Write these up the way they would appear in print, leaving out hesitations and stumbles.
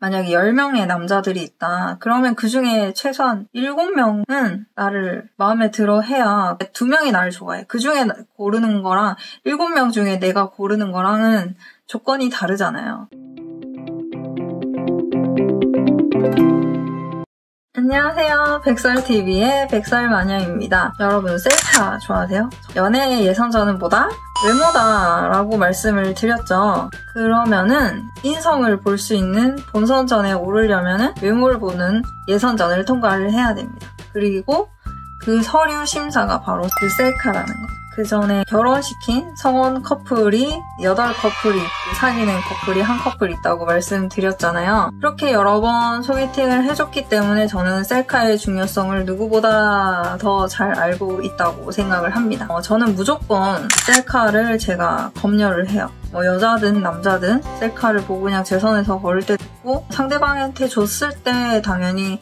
만약에 10명의 남자들이 있다. 그러면 그 중에 최소한 7명은 나를 마음에 들어 해야 2명이 나를 좋아해. 그 중에 고르는 거랑 7명 중에 내가 고르는 거랑은 조건이 다르잖아요. 안녕하세요. 백설TV의 백설마녀입니다. 여러분 셀카 좋아하세요? 연애 예선전보다 외모다라고 말씀을 드렸죠. 그러면은 인성을 볼 수 있는 본선전에 오르려면은 외모를 보는 예선전을 통과를 해야 됩니다. 그리고 그 서류 심사가 바로 그 셀카라는 거죠. 그 전에 결혼시킨 성원 커플이 8커플이 있고 사귀는 커플이 1커플 있다고 말씀드렸잖아요. 그렇게 여러 번 소개팅을 해줬기 때문에 저는 셀카의 중요성을 누구보다 더 잘 알고 있다고 생각을 합니다. 저는 무조건 셀카를 제가 검열을 해요. 여자든 남자든 셀카를 보고 그냥 제 선에서 걸을 때도 있고 상대방한테 줬을 때 당연히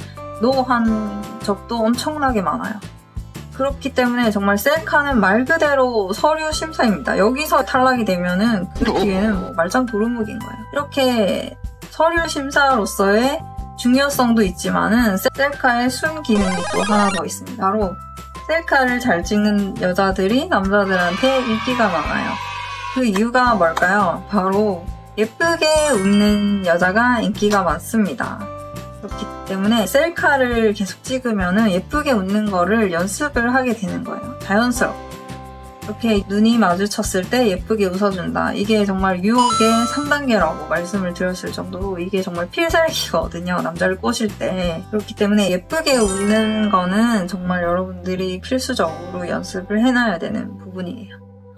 노한 적도 엄청나게 많아요. 그렇기 때문에 정말 셀카는 말 그대로 서류 심사입니다. 여기서 탈락이 되면은 그 뒤에는 말짱 도루묵인 거예요. 이렇게 서류 심사로서의 중요성도 있지만은 셀카의 순기능이 또 하나 더 있습니다. 바로 셀카를 잘 찍는 여자들이 남자들한테 인기가 많아요. 그 이유가 뭘까요? 바로 예쁘게 웃는 여자가 인기가 많습니다. 그렇기 때문에 셀카를 계속 찍으면 예쁘게 웃는 거를 연습을 하게 되는 거예요. 자연스럽게. 이렇게 눈이 마주쳤을 때 예쁘게 웃어준다. 이게 정말 유혹의 3단계라고 말씀을 드렸을 정도로 이게 정말 필살기거든요. 남자를 꼬실 때. 그렇기 때문에 예쁘게 웃는 거는 정말 여러분들이 필수적으로 연습을 해놔야 되는 부분이에요.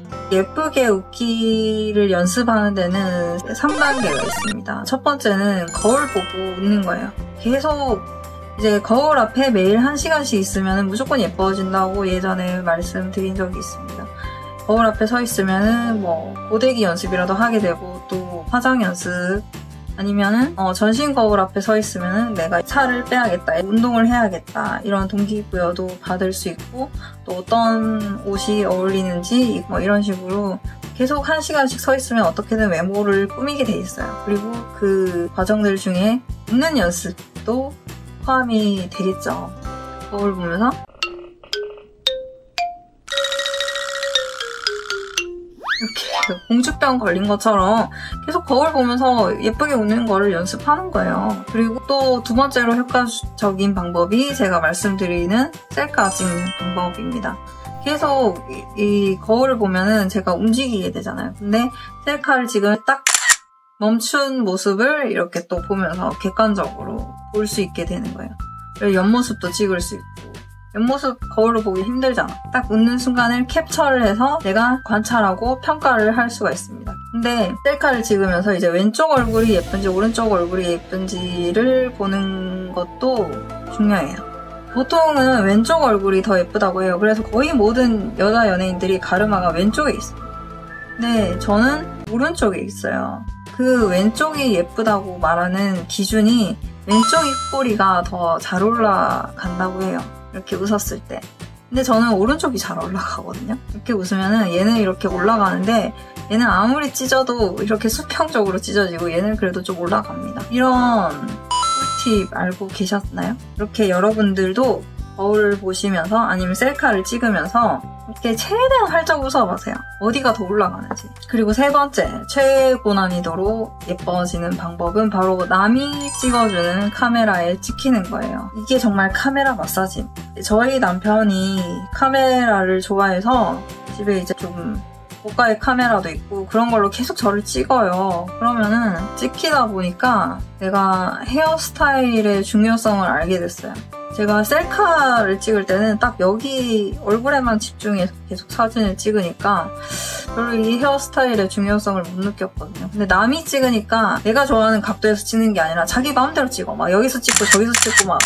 예쁘게 웃기를 연습하는 데는 3단계가 있습니다. 첫 번째는 거울 보고 웃는 거예요. 계속 이제 거울 앞에 매일 1시간씩 있으면 무조건 예뻐진다고 예전에 말씀드린 적이 있습니다. 거울 앞에 서 있으면은 고데기 연습이라도 하게 되고 또 화장 연습 아니면은 전신 거울 앞에 서 있으면은 내가 살을 빼야겠다, 운동을 해야겠다 이런 동기부여도 받을 수 있고 또 어떤 옷이 어울리는지 이런 식으로 계속 1시간씩 서 있으면 어떻게든 외모를 꾸미게 돼 있어요. 그리고 그 과정들 중에 웃는 연습도 포함이 되겠죠. 거울 보면서 이렇게 공주병 걸린 것처럼 계속 거울 보면서 예쁘게 웃는 거를 연습하는 거예요. 그리고 또 두 번째로 효과적인 방법이 제가 말씀드리는 셀카 찍는 방법입니다. 계속 이 거울을 보면은 제가 움직이게 되잖아요. 근데 셀카를 찍으면 딱 멈춘 모습을 이렇게 또 보면서 객관적으로 볼 수 있게 되는 거예요. 그리고 옆모습도 찍을 수 있고 옆모습 거울로 보기 힘들잖아. 딱 웃는 순간을 캡처를 해서 내가 관찰하고 평가를 할 수가 있습니다. 근데 셀카를 찍으면서 이제 왼쪽 얼굴이 예쁜지 오른쪽 얼굴이 예쁜지를 보는 것도 중요해요. 보통은 왼쪽 얼굴이 더 예쁘다고 해요. 그래서 거의 모든 여자 연예인들이 가르마가 왼쪽에 있어요. 근데 저는 오른쪽에 있어요. 그 왼쪽이 예쁘다고 말하는 기준이 왼쪽 입꼬리가 더 잘 올라간다고 해요. 이렇게 웃었을 때. 근데 저는 오른쪽이 잘 올라가거든요. 이렇게 웃으면은 얘는 이렇게 올라가는데 얘는 아무리 찢어도 이렇게 수평적으로 찢어지고 얘는 그래도 좀 올라갑니다. 이런 꿀팁 알고 계셨나요? 이렇게 여러분들도 거울을 보시면서 아니면 셀카를 찍으면서 이렇게 최대한 활짝 웃어보세요. 어디가 더 올라가는지. 그리고 세 번째, 최고 난이도로 예뻐지는 방법은 바로 남이 찍어주는 카메라에 찍히는 거예요. 이게 정말 카메라 마사지. 저희 남편이 카메라를 좋아해서 집에 이제 좀 고가의 카메라도 있고 그런 걸로 계속 저를 찍어요. 그러면은 찍히다 보니까 내가 헤어스타일의 중요성을 알게 됐어요. 제가 셀카를 찍을 때는 딱 여기 얼굴에만 집중해서 계속 사진을 찍으니까 별로 이 헤어스타일의 중요성을 못 느꼈거든요. 근데 남이 찍으니까 내가 좋아하는 각도에서 찍는 게 아니라 자기 마음대로 찍어. 막 여기서 찍고 저기서 찍고 막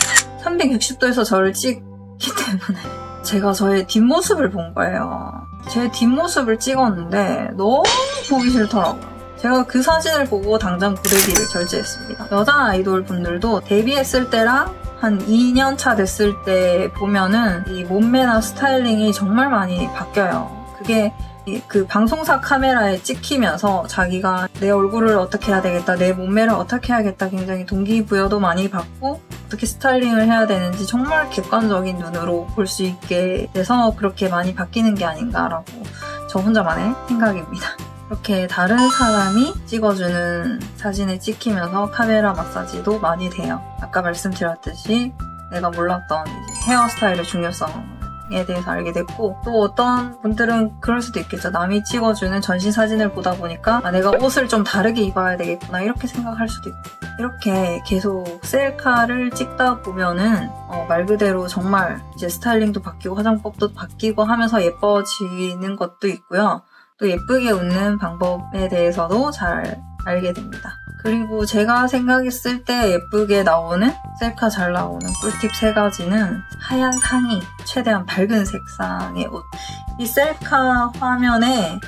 360도에서 저를 찍기 때문에 제가 저의 뒷모습을 본 거예요. 제 뒷모습을 찍었는데 너무 보기 싫더라고요. 제가 그 사진을 보고 당장 고데기를 결제했습니다. 여자 아이돌 분들도 데뷔했을 때랑 한 2년 차 됐을 때 보면은 이 몸매나 스타일링이 정말 많이 바뀌어요. 그게 그 방송사 카메라에 찍히면서 자기가 내 얼굴을 어떻게 해야 되겠다, 내 몸매를 어떻게 해야겠다 굉장히 동기부여도 많이 받고 어떻게 스타일링을 해야 되는지 정말 객관적인 눈으로 볼 수 있게 돼서 그렇게 많이 바뀌는 게 아닌가라고 저 혼자만의 생각입니다. 이렇게 다른 사람이 찍어주는 사진에 찍히면서 카메라 마사지도 많이 돼요. 아까 말씀드렸듯이 내가 몰랐던 헤어스타일의 중요성에 대해서 알게 됐고, 또 어떤 분들은 그럴 수도 있겠죠. 남이 찍어주는 전신 사진을 보다 보니까 내가 옷을 좀 다르게 입어야 되겠구나 이렇게 생각할 수도 있고, 이렇게 계속 셀카를 찍다 보면은 말 그대로 정말 이제 스타일링도 바뀌고 화장법도 바뀌고 하면서 예뻐지는 것도 있고요. 또 예쁘게 웃는 방법에 대해서도 잘 알게 됩니다. 그리고 제가 생각했을 때 예쁘게 나오는, 셀카 잘 나오는 꿀팁 3가지는 하얀 상의, 최대한 밝은 색상의 옷. 이 셀카 화면에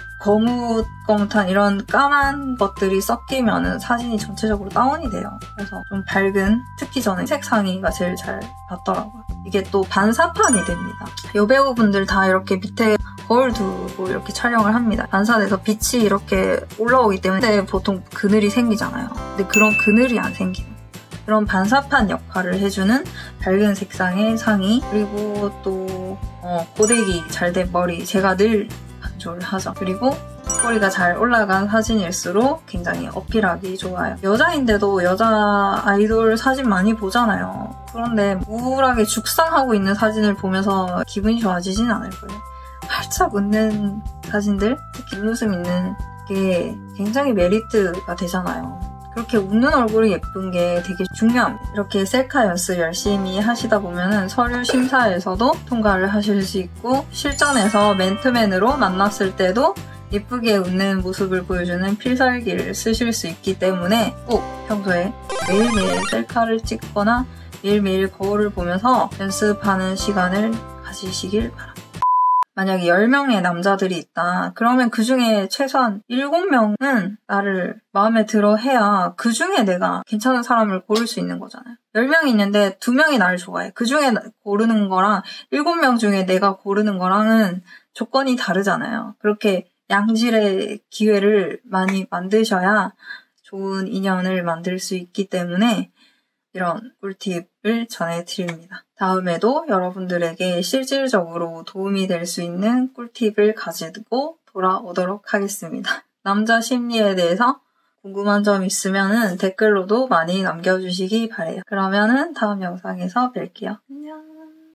거뭇거뭇한 이런 까만 것들이 섞이면은 사진이 전체적으로 다운이 돼요. 그래서 좀 밝은, 특히 저는 색 상의가 제일 잘 받더라고요. 이게 또 반사판이 됩니다. 여배우분들 다 이렇게 밑에 거울 두고 이렇게 촬영을 합니다. 반사돼서 빛이 이렇게 올라오기 때문에 보통 그늘이 생기잖아요. 근데 그런 그늘이 안 생기는 그런 반사판 역할을 해주는 밝은 색상의 상의, 그리고 또 고데기 잘 된 머리, 제가 늘 강조를 하죠. 그리고 꼬리가 잘 올라간 사진일수록 굉장히 어필하기 좋아요. 여자인데도 여자 아이돌 사진 많이 보잖아요. 그런데 우울하게 죽상하고 있는 사진을 보면서 기분이 좋아지진 않을 거예요. 활짝 웃는 사진들, 특히 웃음 있는 게 굉장히 메리트가 되잖아요. 그렇게 웃는 얼굴이 예쁜 게 되게 중요합니다. 이렇게 셀카 연습 열심히 하시다 보면은 서류 심사에서도 통과를 하실 수 있고, 실전에서 맨투맨으로 만났을 때도 예쁘게 웃는 모습을 보여주는 필살기를 쓰실 수 있기 때문에 꼭 평소에 매일매일 셀카를 찍거나 매일매일 거울을 보면서 연습하는 시간을 가지시길 바랍니다. 만약에 10명의 남자들이 있다. 그러면 그 중에 최소한 7명은 나를 마음에 들어 해야 그 중에 내가 괜찮은 사람을 고를 수 있는 거잖아요. 10명이 있는데 2명이 나를 좋아해. 그 중에 고르는 거랑 7명 중에 내가 고르는 거랑은 조건이 다르잖아요. 그렇게 양질의 기회를 많이 만드셔야 좋은 인연을 만들 수 있기 때문에 이런 꿀팁을 전해드립니다. 다음에도 여러분들에게 실질적으로 도움이 될 수 있는 꿀팁을 가지고 돌아오도록 하겠습니다. 남자 심리에 대해서 궁금한 점 있으면 댓글로도 많이 남겨주시기 바래요. 그러면은 다음 영상에서 뵐게요. 안녕.